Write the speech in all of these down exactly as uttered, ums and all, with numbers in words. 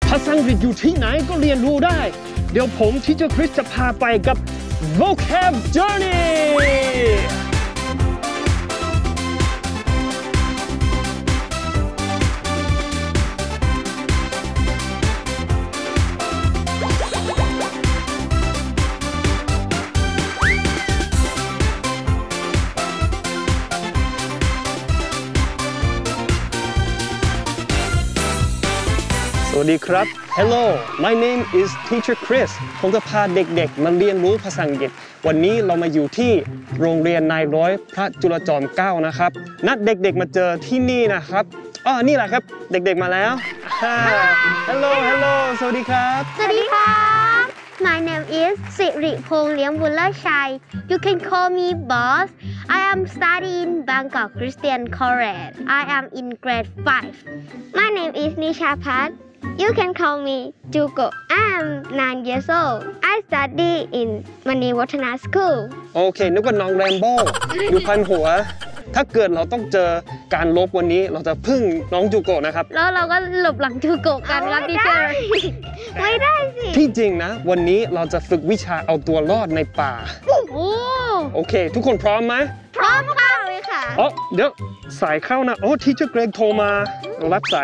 ภาษาอังกฤษอยู่ที่ไหนก็เรียนรู้ได้เดี๋ยวผมที่เจ้าคริสจะพาไปกับ vocab journeyสวัสดีครับ Hello my name is Teacher Chris ผมจะพาเด็กๆมาเรียนรู้ภาษาอังกฤษวันนี้เรามาอยู่ที่โรงเรียนนายร้อยพระจุลจอมเกล้านะครับนัดเด็กๆมาเจอที่นี่นะครับอ๋อนี่แหละครับเด็กๆมาแล้ว Hello Hello สวัสดีครับสวัสดีครับ My name is สิริพงษ์เลี้ยงบุญเลิศชัย You can call me boss I am studying Bangkok Christian College I am in grade five My name is Nisha Pat You can call me Jugo I am nine years old I study in Mani Wattana School โอเคนึกว่าน้องแรมโบ้อยู่พันหัวถ้าเกิดเราต้องเจอการลบวันนี้เราจะพึ่งน้องจูโกะนะครับแล้วเราก็หลบหลังจูโกะกันครับพี่เจอไม่ได้สิที่จริงนะวันนี้เราจะฝึกวิชาเอาตัวรอดในป่าโอเคทุกคนพร้อมไหมพร้อมค่ะเลยค่ะอ๋อเดี๋ยวสายเข้านะโอ้ทีเจอร์เกรกโทรมารับสาย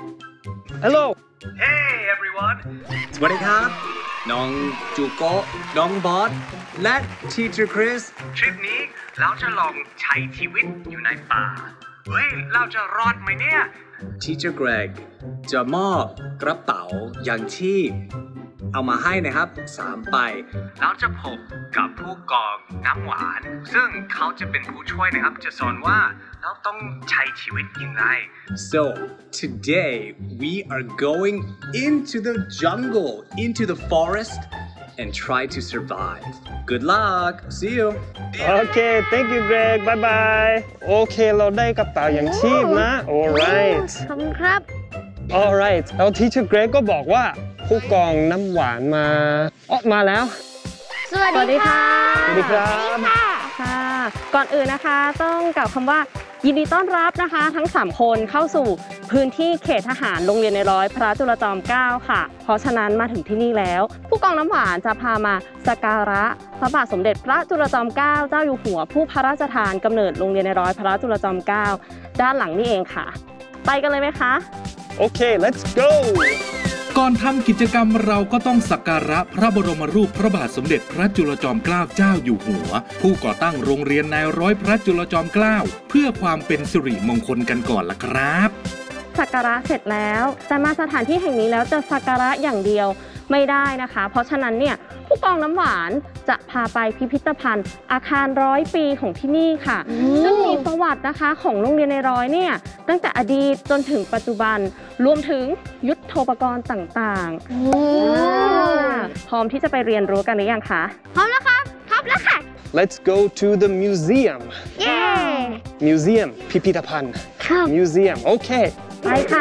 Hello Hey everyone สวัสดีครับน้องจูโกะน้องบอสและ Teacher Chris ทริปนี้เราจะลองใช้ชีวิตอยู่ในป่าเฮ้ยเราจะรอดไหมเนี่ย Teacher Greg จะมอบกระเป๋าอย่างชีพเอามาให้นะครับสามใบเราจะพบกับผู้กองน้ำหวานซึ่งเขาจะเป็นผู้ช่วยนะครับจะสอนว่าเราต้องใช้ชีวิตยังไง So today we are going into the jungle into the forest and try to survive Good luck see you โอเค thank you Greg bye bye โอเคเราได้กระเป๋าอย่างชีพนะ alright ขอบคุณครับ alright แล้ว Teacher Greg ก็บอกว่าผู้กองน้ำหวานมาอ๋อมาแล้วสวัสดีค่ะสวัสดีครับค่ะก่อนอื่นนะคะต้องกล่าวคำว่ายินดีต้อนรับนะคะทั้งสามคนเข้าสู่พื้นที่เขตทหารโรงเรียนในร้อยพระจุลจอมเกล้าค่ะเพราะฉะนั้นมาถึงที่นี่แล้วผู้กองน้ำหวานจะพามาสักการะพระบาทสมเด็จพระจุลจอมเกล้าเจ้าอยู่หัวผู้พระราชทานกำเนิดโรงเรียนในร้อยพระจุลจอมเกล้าด้านหลังนี่เองค่ะไปกันเลยไหมคะโอเค let's go ก่อนทำกิจกรรมเราก็ต้องสักการะพระบรมรูปพระบาทสมเด็จพระจุลจอมเกล้าเจ้าอยู่หัวผู้ก่อตั้งโรงเรียนนายร้อยพระจุลจอมเกล้าเพื่อความเป็นสิริมงคลกันก่อนล่ะครับสักการะเสร็จแล้วแต่มาสถานที่แห่งนี้แล้วจะสักการะอย่างเดียวไม่ได้นะคะเพราะฉะนั้นเนี่ยผู้กองน้ำหวานจะพาไปพิพิธภัณฑ์อาคารร้อยปีของที่นี่ค่ะซึ่งมีประวัตินะคะของโรงเรียนในร้อยเนี่ยตั้งแต่อดีตจนถึงปัจจุบันรวมถึงยุทโธปกรณ์ต่างๆพร้อมที่จะไปเรียนรู้กันหรือยังคะพร้อมแล้วครับพร้อมแล้วค่ะ Let's go to the museum Yeah Museum พิพิธภัณฑ์ Museum โอเคไปค่ะ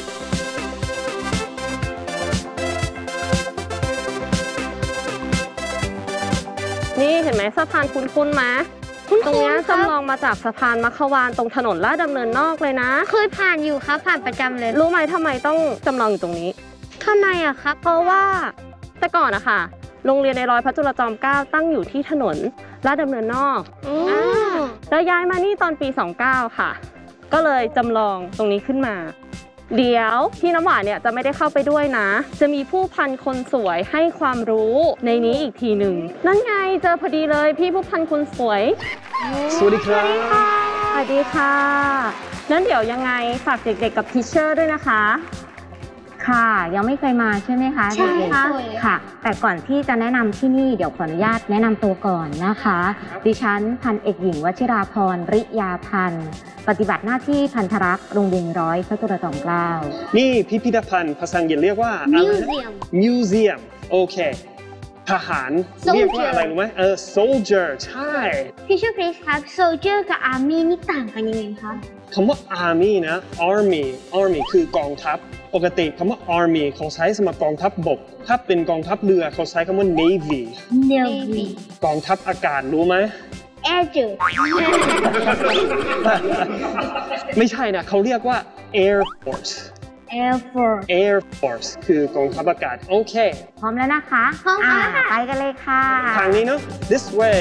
นี่เห็นไหมสะพานคุ้นๆไหมตรงนี้จำลองมาจากสะพานมัขวานตรงถนนลาดดำเนินนอกเลยนะเคยผ่านอยู่ครับผ่านประจำเลยรู้ไหมทำไมต้องจำลองอยู่ตรงนี้ทำไมอะครับเพราะว่าแต่ก่อนอะค่ะโรงเรียนในร้อยพระจุลจอมเกล้าตั้งอยู่ที่ถนนลาดดำเนินนอกแล้วย้ายมานี่ตอนปีสองเก้าค่ะก็เลยจำลองตรงนี้ขึ้นมาเดี๋ยวพี่น้ำหวานเนี่ยจะไม่ได้เข้าไปด้วยนะจะมีผู้พันคนสวยให้ความรู้ในนี้อีกทีหนึ่งนั่นไงเจอพอดีเลยพี่ผู้พันคนสวยสวัสดีครับสวัสดีค่ะนั้นเดี๋ยวยังไงฝากเด็กๆกับทีเชอร์ด้วยนะคะค่ะยังไม่เคยมาใช่ไหมคะใช่ค่ะค่ะแต่ก่อนที่จะแนะนำที่นี่เดี๋ยวขออนุญาตแนะนำตัวก่อนนะคะดิฉันพันเอกหญิงวชิราพรริยาพันธ์ปฏิบัติหน้าที่พันธรักษ์โรงเรียนร้อยพระจุลจอมเกล้านี่พิพิธภัณฑ์ภาษาอังกฤษเรียกว่า Museum Museum โอเคทหารเรียกว่าอะไรรู้ไหมเออ soldier ใช่พี่ชื่อคริสครับ soldier กับ army นี่ต่างกันยังไงครับคำว่า army นะ army army คือกองทัพปกติคำว่า army เขาใช้สำหรับกองทัพบกถ้าเป็นกองทัพเรือเขาใช้คำว่า navy navy กองทัพอากาศรู้ไหม air j ไม่ใช่นะเขาเรียกว่า air force Air Force Air Force คือกองทัพอากาศโอเคพร้อมแล้วนะคะพร้อมแล้วค่ะอ่าไปกันเลยค่ะทางนี้เนาะ this way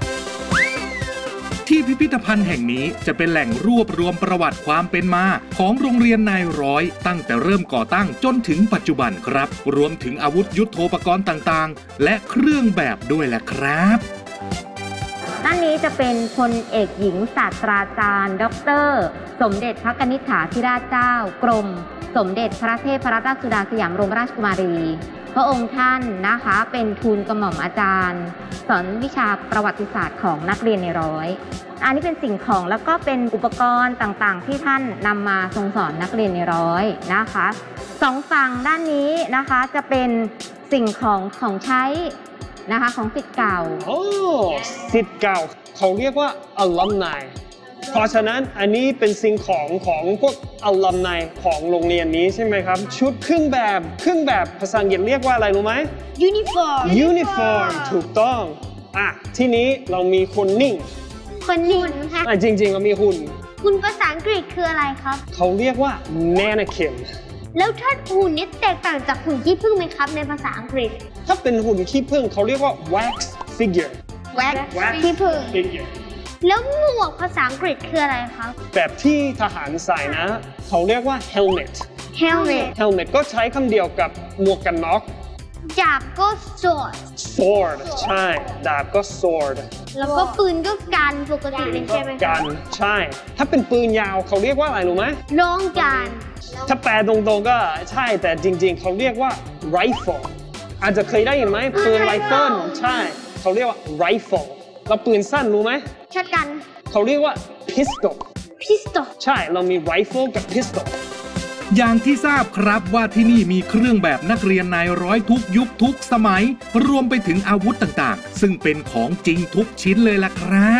ที่พิพิธภัณฑ์แห่งนี้จะเป็นแหล่งรวบรวมประวัติความเป็นมาของโรงเรียนนายร้อยตั้งแต่เริ่มก่อตั้งจนถึงปัจจุบันครับ รวมถึงอาวุธยุทโธปกรณ์ต่างๆ และเครื่องแบบด้วยแหละครับด้านนี้จะเป็นพลเอกหญิงศาสตราจารย์ดรสมเด็จพระนิษฐาธิราชเจ้ากรมสมเด็จพระเทพรัตนราชสุดาสยามบรมราชกุมารี พระองค์ท่านนะคะเป็นทูลกระหม่อมอาจารย์ สอนวิชาประวัติศาสตร์ของนักเรียนในร้อยอันนี้เป็นสิ่งของแล้วก็เป็นอุปกรณ์ต่างๆ ที่ท่านนำมาทรงสอนนักเรียนในร้อยนะคะสองฝั่งด้านนี้นะคะจะเป็นสิ่งของของใช้นะคะของศิษย์เก่าโอ้ศิษย์เก่าเขาเรียกว่า alumni เพราะฉะนั้นอันนี้เป็นสิ่งของของพวก alumni ของโรงเรียนนี้ใช่ไหมครับ ชุดเครื่องแบบเครื่องแบบภาษาอังกฤษเรียกว่าอะไรรู้ไหม Uniform uniform ถูกต้องอ่ะที่นี้เรามีคนนิ่งคนนิ่งค่ะอ่ะจริงๆ เรามีหุ่นคุณภาษาอังกฤษคืออะไรครับเขาเรียกว่า mannequin แล้วถ้าหุ่นนี้แตกต่างจากหุ่นขี้ผึ้งไหมครับในภาษาอังกฤษถ้าเป็นหุ่นขี้ผึ้งเขาเรียกว่า wax figure wax wax ขี้ผึ้ง figure แล้วหมวกภาษาอังกฤษคืออะไรครับแบบที่ทหารใส่นะ เขาเรียกว่า helmet helmet helmet ก็ใช้คำเดียวกับหมวกกันน็อกดาบก็ sword sword ใช่ดาบก็ sword แล้วก็ปืนก็กันปกติเลยใช่ไหมกันใช่ ถ้าเป็นปืนยาวเขาเรียกว่าอะไรรู้ไหมลองกันถ้าแปลตรงๆก็ใช่แต่จริงๆ เขาเรียกว่า rifle อาจจะเคยได้ยินไหมปืนไรเฟิลใช่เขาเรียกว่า rifle แล้วปืนสั้นรู้ไหมช็อตกันเขาเรียกว่า pistol pistol ใช่เรามี rifle กับ pistol อย่างที่ทราบครับว่าที่นี่มีเครื่องแบบนักเรียนนายร้อยทุกยุคทุกสมัย รวมไปถึงอาวุธต่างๆ ซึ่งเป็นของจริงทุกชิ้นเลยล่ะครับ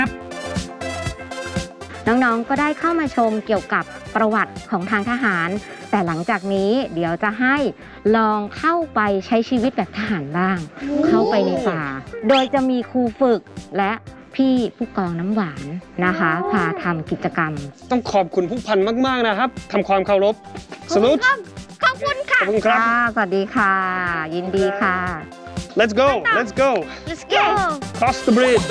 น้องๆ ก็ได้เข้ามาชมเกี่ยวกับประวัติของทางทหาร แต่หลังจากนี้เดี๋ยวจะให้ลองเข้าไปใช้ชีวิตแบบทหารบ้าง เข้าไปในป่า โดยจะมีครูฝึกและพี่ผู้กองน้ำหวานนะคะพาทำกิจกรรมต้องขอบคุณผู้พันมากๆนะครับทำความเคารพสรุปขอบคุณค่ะขอบคุณครับค่ะ สวัสดีค่ะ ยินดีค่ะ let's go let's go let's go cross the bridge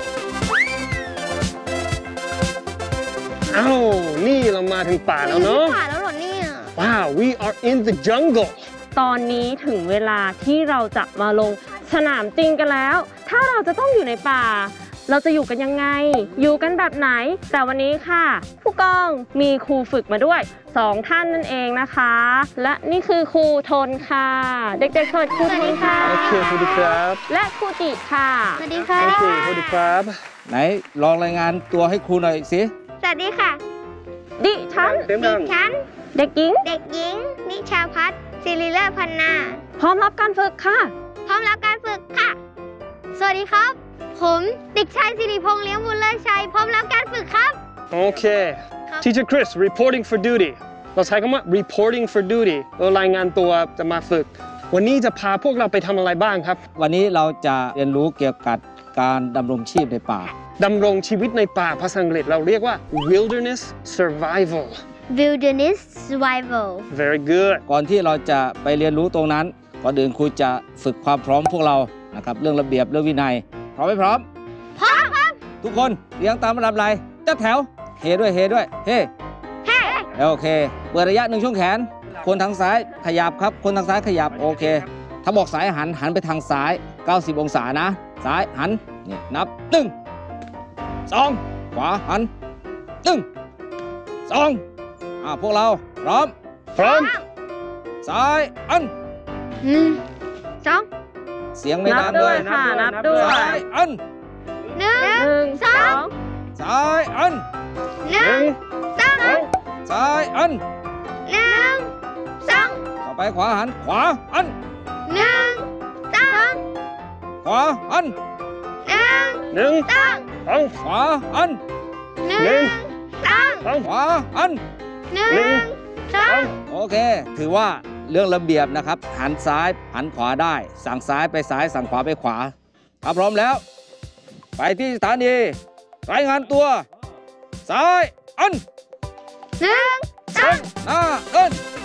อ้าวนี่เรามาถึงป่าแล้วเนาะผ่านแล้วเหรอเนี่ยว้าว we are in the jungle ตอนนี้ถึงเวลาที่เราจะมาลงสนามจริงกันแล้ว ถ้าเราจะต้องอยู่ในป่า เราจะอยู่กันยังไง อยู่กันแบบไหน แต่วันนี้ค่ะ ผู้กองมีครูฝึกมาด้วยสองท่านนั่นเองนะคะ และนี่คือครูทนค่ะ เด็กๆสวัสดีครูทนค่ะโอเคสวัสดีครับและครูจิค่ะสวัสดีค่ะโอเคสวัสดีครับไหนลองรายงานตัวให้ครูหน่อยสิสวัสดีค่ะดิฉันเต็มดิดังฉันเด็กหญิงเด็กหญิง นิชาพัฒน์ศิริเลศพันนาพร้อมรับการฝึกค่ะพร้อมรับการฝึกค่ะ สวัสดีครับ ผมเด็กชายสิริพงษ์เลี้ยงบุญเลิศชัย พร้อมรับการฝึกครับโอเค Teacher Chris reporting for duty เราใช้คำว่า reporting for duty เรารายงานตัวจะมาฝึก วันนี้จะพาพวกเราไปทำอะไรบ้างครับวันนี้เราจะเรียนรู้เกี่ยวกับการดำรงชีพในป่าดำรงชีวิตในป่าภาษาอังกฤษเราเรียกว่า wilderness survival Wilderness Survival very good ก่อนที่เราจะไปเรียนรู้ตรงนั้นก่อนอื่นครูจะฝึกความพร้อมพวกเรานะครับเรื่องระเบียบเรื่องวินัยพร้อมไหมพร้อมพร้อมครับทุกคนเรียงตามระดับไหลจัดแถวเฮด้วยเฮด้วยเฮเฮ้โอเคเปิดระยะหนึ่งช่วงแขน คนทางซ้ายขยับครับคนทางซ้ายขยับโอเค ถ้าบอกซ้ายหันหันไปทางซ้ายเก้าสิบองศานะซ้ายหันนี่นับหนึ่งสองขวาหันหนึ่งสองอ่าพวกเราพร้อมพร้อมซ้ายอันหนึ่งสองเสียงไม่นัดับงด้ด้ววย ยค่ะ นับด้วยซ้ายอันหนึ่งหนึ่งสองซ้ายอันหนึ่งสองซ้ายอันหนึ่งสองต่อไปขวาหันขวาอันหนึ่งสองขวาอันหนึ่งหนึ่งสองสองขวาอันหนึ่งสองสองขวาอันหนึ่งสองโอเค ถือว่าเรื่องระเบียบนะครับ หันซ้ายหันขวาได้ สั่งซ้ายไปซ้ายสั่งขวาไปขวาถ้าพร้อมแล้ว ไปที่สถานีรายงานตัว ซ้ายอันหนึ่งสองหน้าเดิน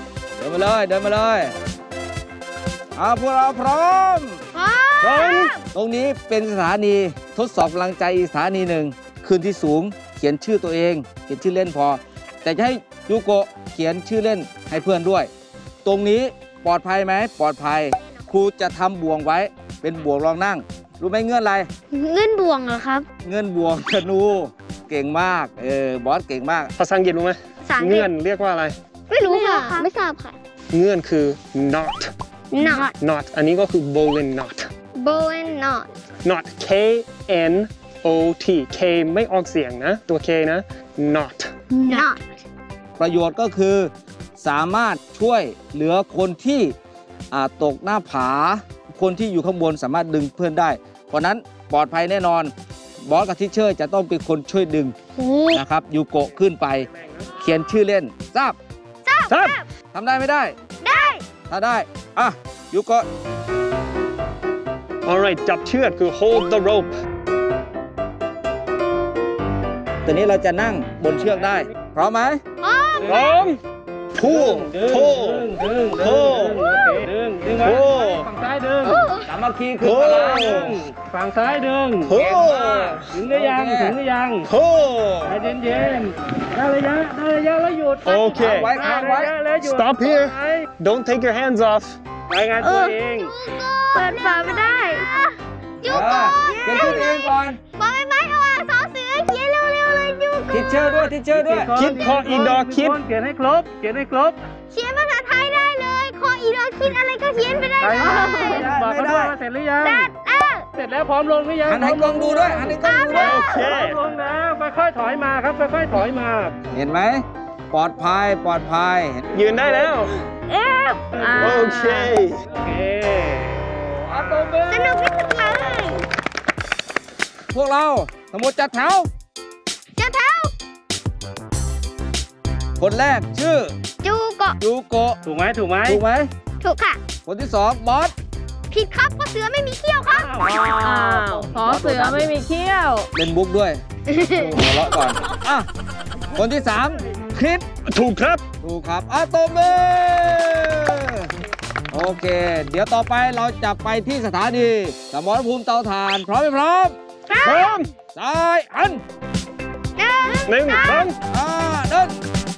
ดินมาเลยเดินมาเลยเอาพวกเราพร้อมพร้อมตรงนี้เป็นสถานีทดสอบกำลังใจอีกสถานีหนึ่งขึ้นที่สูงเขียนชื่อตัวเองเขียนชื่อเล่นพอ แต่จะให้ยูโกะเขียนชื่อเล่นให้เพื่อนด้วย ตรงนี้ปลอดภัยไหมปลอดภัยครูจะทำบ่วงไว้เป็นบ่วงรองนั่งรู้ไหมเงื่อนอะไรเงื่อนบ่วงเหรอครับเงื่อนบ่วงธนูเก่งมากเออบอสเก่งมากภาษาอังกฤษรู้ไหมภาษาอังกฤษเงื่อนเรียกว่าอะไรไม่รู้ค่ะ ไม่ทราบค่ะเงื่อนคือ knot not knot อันนี้ก็คือ bowling knot bow and not knot K N O T K ไม่ออกเสียงนะ ตัว K นะ knot not ประโยชน์ก็คือสามารถช่วยเหลือคนที่อ่าตกหน้าผา คนที่อยู่ข้างบนสามารถดึงเพื่อนได้ เพราะนั้นปลอดภัยแน่นอนบอสกับทิชเชอร์จะต้องเป็นคนช่วยดึงนะครับยูโกะขึ้นไปเขียนชื่อเล่นทราบทราบทำได้ไม่ได้ได้ถ้าได้อ่ะยูโกะ alright จับเชือกคือ hold the rope ตอนนี้เราจะนั่งบนเชือกได้พร้อมไหมพร้อม pull pull ดึง pull ดึงดึงไว้ pull ฝั่งซ้ายดึงสามัคคีคือพลังฝั่งซ้ายดึง pull ถึงหรือยังถึงหรือยัง pull ใจเย็นๆได้ระยะได้ระยะแล้วหยุด Okay ไว้ค้างไว้ stop here don't take your hands off รายงานตัวเองเปิดฝาไม่ได้ยูโกะเขียนชื่อตัวเองก่อนปอใบไม้เอาอ่ะสอเสือเขียนเร็วๆเลยยูโกะทิชเชอร์ด้วยทิชเชอร์ด้วยคิดคออีดอคิดเขียนให้ครบเขียนให้ครบเขียนภาษาไทยได้เลยคออีดอคิดอะไรก็เขียนไปได้เลยบอกเขาด้วยว่าเสร็จหรือยังดัดเออเสร็จแล้วพร้อมลงหรือยังหันให้กล้องดูด้วยหันให้กล้องดูด้วยโอเคลงนะค่อยๆถอยมาครับค่อยๆถอยมา เห็นไหมปลอดภัยปลอดภัยยืนได้แล้วเอ๊ะโอเคโอเคสนุกที่สุดเลยพวกเราทั้งหมดจัดแถวเจ้าเท้าคนแรกชื่อจูโกะยูโกะถูกไหมถูกไหมถูกไหมถูกค่ะคนที่สองบอสผิดครับเพราะเสือไม่มีเขี้ยวครับอ้าวสอเสือไม่มีเขี้ยวเล่นบุ๊กด้วยหัวเราะก่อนอ่ะคนที่สามคริสถูกครับถูกครับอ่ะตบมือโอเค เดี๋ยวต่อไปเราจะไปที่สถานีสมรภูมิเตาถ่าน พร้อมไหมพร้อมพร้อมซ้ายหันหนึ่งสองอ่าเดิน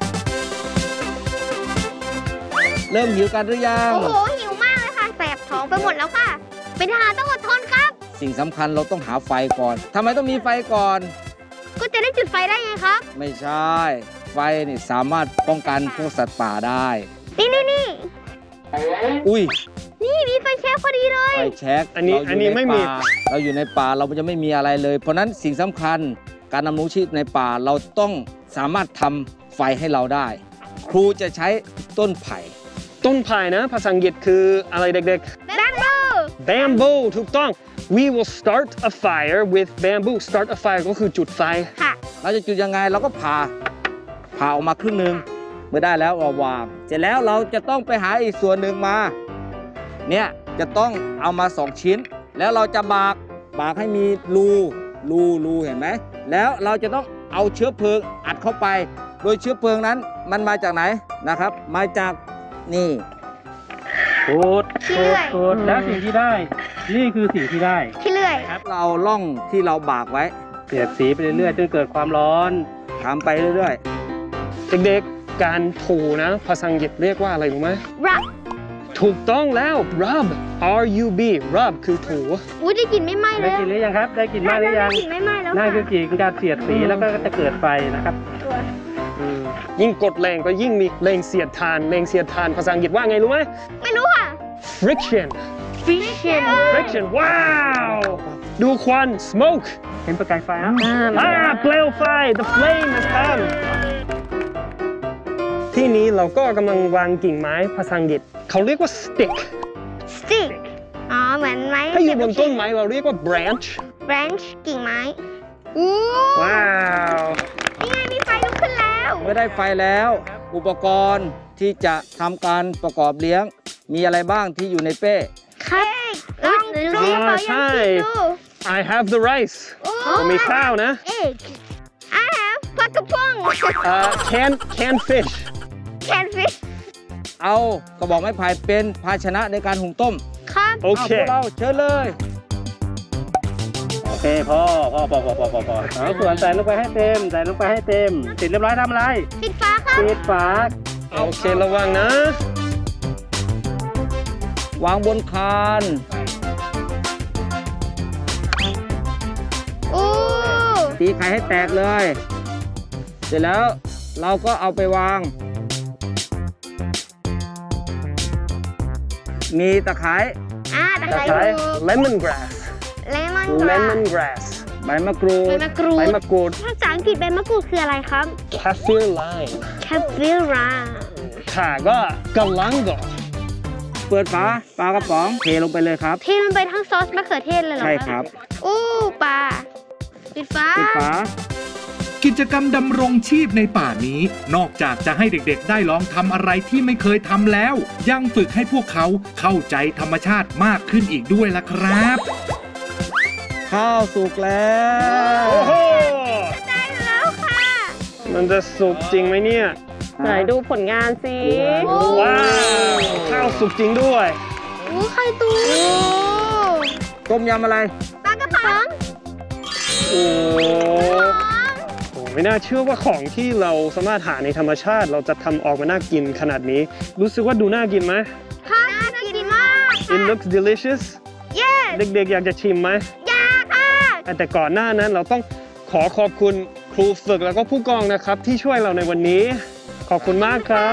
เริ่มหิวกันหรือยังโอ้โหหิวมากเลยค่ะแสบท้องไปหมดแล้วค่ะ เป็นทหารต้องอดทนครับสิ่งสำคัญเราต้องหาไฟก่อนทำไมต้องมีไฟก่อนก็จะได้จุดไฟได้ไงครับไม่ใช่ ไฟนี่สามารถป้องกันพวกสัตว์ป่าได้นี่นี่นี่อุ้ยนี่มีไฟแช็กพอดีเลยไฟแช็กอันนี้เรายู่อันนี้ใไม่มีป่าเราอยู่ในป่าเราจะไม่มีอะไรเลย เพราะนั้นสิ่งสำคัญการดำรงชีพในป่าเราต้องสามารถทำไฟให้เราได้ ครูจะใช้ต้นไผ่ต้นไผ่นะ ภาษาอังกฤษคืออะไรเด็กแบมบูๆ bamboo ถูกต้อง we will start a fire with bamboo start a fire ก็คือจุดไฟค่ะเราจะจุดยังไงเราก็ผ่าผ่าออกมาครึ่งหนึ่งเมื่อได้แล้วเราวางเสร็จแล้วเราจะต้องไปหาอีกส่วนหนึ่งมาเนี่ยจะต้องเอามาสองชิ้น แล้วเราจะบากบากให้มีรูรูรูเห็นไหมแล้วเราจะต้องเอาเชื้อเพลิงอัดเข้าไป โดยเชื้อเพลิงนั้นมันมาจากไหนนะครับ มาจากนี่ขุดขี้เลื่อยขุดแล้วสิ่งที่ได้ นี่คือสิ่งที่ได้ที่เลื่อยเราล่องที่เราบากไว้เสียดสีไปเรื่อยๆจนเกิดความร้อนทำไปเรื่อยเด็กๆ การถูนะ ภาษาอังกฤษเรียกว่าอะไรรู้ไหมรับถูกต้องแล้ว rub R U B rub คือถูอุ้ยได้กลิ่นไม่ไหม้เลได้ยกินหรือยังครับ ได้กินมากหรือยังได้กลิ่นไม่ไหม้แล้วนั่นค่ะคือกี่การเสียดสีแล้วก็จะเกิดไฟนะครับอืมยิ่งกดแรงก็ยิ่งมีแรงเสียดทานแรงเสียดทานภาษาอังกฤษว่าไงรู้ไหมไม่รู้ค่ะ friction friction friction ว้าว ดูควัน smoke เห็นประกายไฟอ่ะอ่าเปลวไฟ the flame has come ที่นี้เราก็กำลังวางกิ่งไม้ภาษาอังกฤษเขาเรียกว่า stick stick อ๋อ เหมือนไม้ถ้าอยู่บนต้นไม้เราเรียกว่า branch branch กิ่งไม้อู้ว้าวนี่ไงมีไฟลุกขึ้นแล้วๆเมื่อได้ไฟแล้ว อุปกรณ์ที่จะทำการประกอบเลี้ยง มีอะไรบ้างที่อยู่ในเป้ครับลองดูสิอ่าเปล่าใช่ยังชิมดู I have the rice โอ้มีข้าวนะ egg I have ปลากระป๋อง uh, can can fish catfish เอากระบอกไม้ไผ่เป็นภาชนะในการหุงต้มครับโอเคาพวกเราเชิญเลยโอเคพ่อพ่อพ่อพ่อพ่อพ่อพ่อเอาส่วนใส่ลงไปให้เต็ม ใส่ลงไปให้เต็มติดเรียบร้อยทำอะไรปิดฟ้าครับปิดฝาโอเคระวังนะวางบนคานอู้ตีไข่ให้แตกเลย เสร็จแล้วเราก็เอาไปวาง มีตะไคร้อ่าตะตะไคร้ไคร้ถูก lemon grass เลมอนกรา lemon grass ใบมะกรูดใบมะกรูใบดมะกรูดภาษาอังกฤษใบมะกรูดคืออะไรครับ kaffir lime แคปฟิลราข่าก็กะลังโกเปิดฝาปลากระป๋องเทลงไปเลยครับเทลงไปทั้งซอสมะเขือเทศเลยเหรอใช่ครับอู้ปลาปิดฟ้าปิดฝากิจกรรมดำรงชีพในป่านี้ นอกจากจะให้เด็กๆได้ลองทำอะไรที่ไม่เคยทำแล้ว ยังฝึกให้พวกเขาเข้าใจธรรมชาติมากขึ้นอีกด้วยล่ะครับข้าวสุกแล้วโอ้โหได้แล้วค่ะมันจะสุกจริงไหมเนี่ยไหนดูผลงานสิว้าวข้าวสุกจริงด้วยอู้ไข่ตูต้มยำอะไรปลากระป๋องโอ้โหโอ้ไม่น่าเชื่อว่าของที่เราสามารถหาในธรรมชาติเราจะทำออกมาน่ากินขนาดนี้ รู้สึกว่าดูน่ากินไหมค่ะน่ากินมาก It looks delicious yes เด็กๆ อยากจะชิมไหมอยากค่ะแต่ก่อนหน้านั้นเราต้องขอขอบคุณครูฝึกแล้วก็ผู้กองนะครับที่ช่วยเราในวันนี้ ขอบคุณมากครับ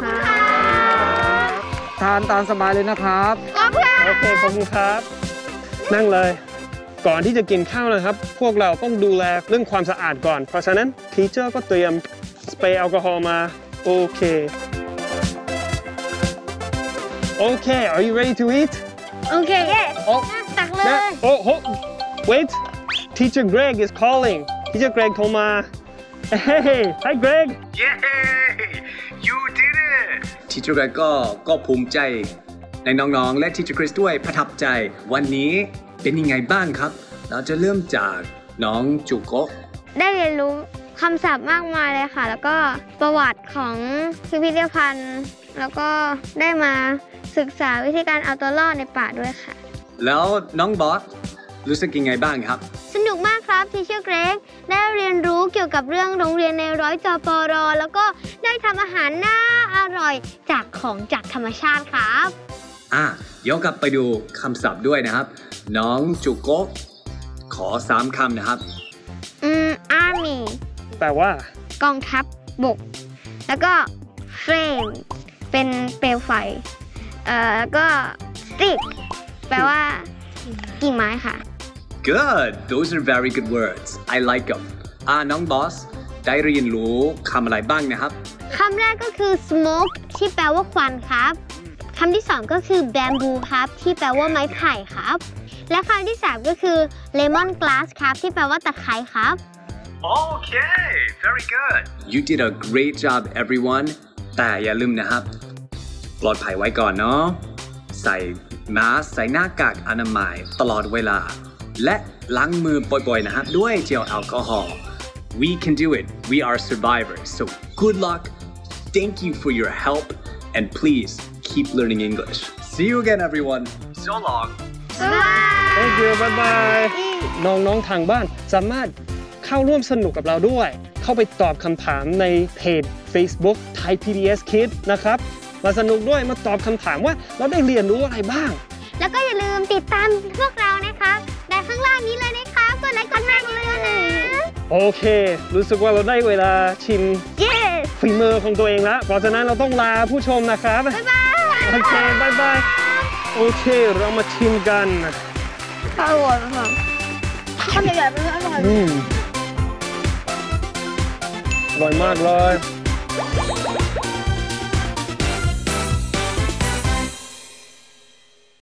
ทานตามสบายเลยนะครับขอบคุณค่ะโอเคขอบคุณครับ นั่งเลย ก่อนที่จะกินข้าวนะครับ พวกเราต้องดูแลเรื่องความสะอาดก่อน เพราะฉะนั้นทีเชอร์ก็เตรียมสเปรย์แอลกอฮอล์มาโอเคโอเค are you ready to eat โอเค yes โอ้ตักเลนะยโอ้โห wait teacher Greg is calling teacher Greg โทรมา hey hi Greg Yay! You did it! Teacher Greg ก็ก็ภูมิใจในน้องๆ และ Teacher Chris ด้วยประทับใจ วันนี้เป็นยังไงบ้างครับ เราจะเริ่มจากน้องจูโกะได้เรียนรู้คำศัพท์มากมายเลยค่ะ แล้วก็ประวัติของพิพิธภัณฑ์ แล้วก็ได้มาศึกษาวิธีการเอาตัวรอดในป่าด้วยค่ะแล้วน้องบอสรู้สึกยังไงบ้างครับสนุกมากครับทีเชอร์เกรกได้เรียนรู้เกี่ยวกับเรื่องโรงเรียนในร้อยจปรแล้วก็ได้ทำอาหารน่าอร่อยจากของจากธรรมชาติครับอ่ะเดี๋ยวกลับไปดูคำศัพท์ด้วยนะครับ น้องจูโกะขอสามคำนะครับอืม army แปลว่ากองทัพบก แล้วก็ flame เป็นเปลวไฟ เอ่อ แล้วก็ stick แปลว่ากิ่งไม้ค่ะ Good those are very good words I like them อ่ะน้องบอสได้เรียนรู้คำอะไรบ้างนะครับคำแรกก็คือ smoke ที่แปลว่าควันครับ คำที่สองก็คือ bamboo ครับ ที่แปลว่าไม้ไผ่ครับ และคำที่สามก็คือ lemon grass ครับ ที่แปลว่าตะไคร้ครับ Okay very good You did a great job everyone แต่อย่าลืมนะครับ ปลอดภัยไว้ก่อนเนาะใส่มาสก์ใส่หน้ากากอนามัยตลอดเวลา และล้างมือบ่อยๆนะครับ ด้วยเจลแอลกอฮอล์ We can do it we are survivors so good luck thank you for your help and please keep learning English see you again everyone so long thank you bye bye น้องๆทางบ้านสามารถเข้าร่วมสนุกกับเราด้วย เข้าไปตอบคำถามในเพจ Facebook Thai พี บี เอส Kids นะครับมาสนุกด้วยมาตอบคำถามว่าเราได้เรียนรู้อะไรบ้างแล้วก็อย่าลืมติดตามพวกเรานะคะได้ข้างล่างนี้เลยนะคะกดไลค์กดแชร์เลยนะโอเค รู้สึกว่าเราได้เวลาชิม yes ฝีมือของตัวเองแล้วเพราะฉะนั้นเราต้องลาผู้ชมนะครับบ๊ายบายโอเคบายบายโอเคเรามาชิมกันอร่อยค่ะข้าวใหญ่ๆเป็นอร่อยอืมอร่อยมากเลย